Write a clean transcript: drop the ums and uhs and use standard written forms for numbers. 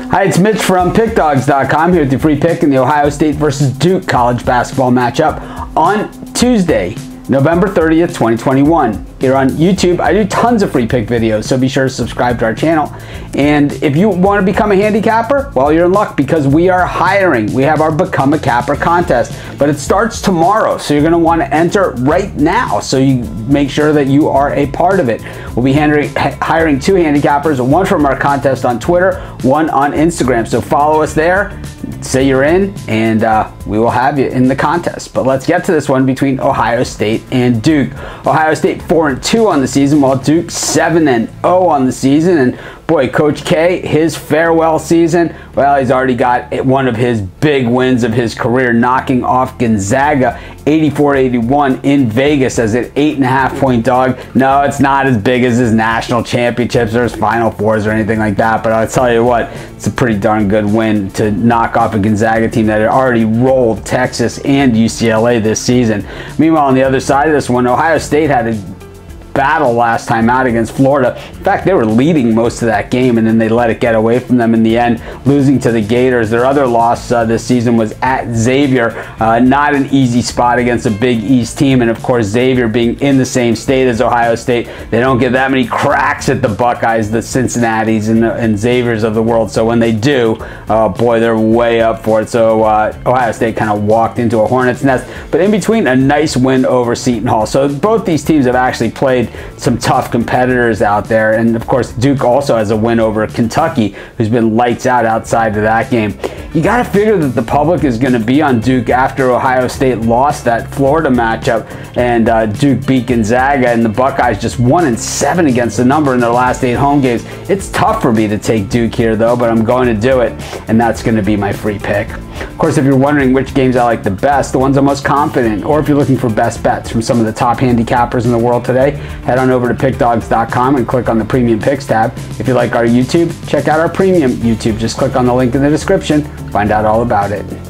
Hi, it's Mitch from PickDawgz.com here with your free pick in the Ohio State versus Duke college basketball matchup on Tuesday, November 30th, 2021. Here on YouTube, I do tons of free pick videos, so be sure to subscribe to our channel. And if you want to become a handicapper, well, you're in luck because we are hiring. We have our Become a Capper contest, but it starts tomorrow, so you're going to want to enter right now, so you make sure that you are a part of it. We'll be hiring 2 handicappers, one from our contest on Twitter, one on Instagram. So follow us there, say you're in, and we will have you in the contest. But let's get to this one between Ohio State and Duke. Ohio State 4-2 on the season, while Duke 7-0 on the season. And boy, Coach K, his farewell season, well, he's already got one of his big wins of his career, knocking off Gonzaga 84-81 in Vegas as an 8.5-point dog. No, it's not as big as his national championships or his Final Fours or anything like that, but I'll tell you what, it's a pretty darn good win to knock off a Gonzaga team that had already rolled Texas and UCLA this season. Meanwhile, on the other side of this one, Ohio State had a battle last time out against Florida. In fact, they were leading most of that game, and then they let it get away from them in the end, losing to the Gators. Their other loss this season was at Xavier. Not an easy spot against a Big East team, and of course, Xavier being in the same state as Ohio State, they don't get that many cracks at the Buckeyes, the Cincinnatis, and Xaviers of the world. So when they do, boy, they're way up for it. So Ohio State kind of walked into a hornet's nest, but in between, a nice win over Seton Hall. So both these teams have actually played some tough competitors out there, and of course Duke also has a win over Kentucky, who's been lights out outside of that game. You got to figure that the public is going to be on Duke after Ohio State lost that Florida matchup, and Duke beat Gonzaga, and the Buckeyes just 1-7 against the number in their last 8 home games. It's tough for me to take Duke here though, but I'm going to do it, and that's going to be my free pick. Of course, if you're wondering which games I like the best, the ones I'm most confident in, or if you're looking for best bets from some of the top handicappers in the world today, head on over to pickdawgz.com and click on the Premium Picks tab. If you like our YouTube, check out our Premium YouTube. Just click on the link in the description, find out all about it.